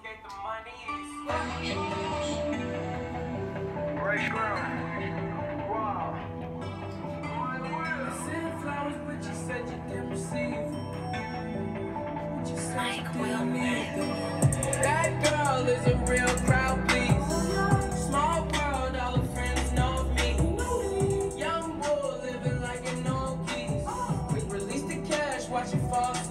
Ray Scrum. Wow. Sent flowers, but you said you didn't receive. But you said Mike you didn't Will. need them. That girl is a real crowd, please. Small world, all her friends know of me. Young bull living like an old keys. Quick release the cash, watch it fall.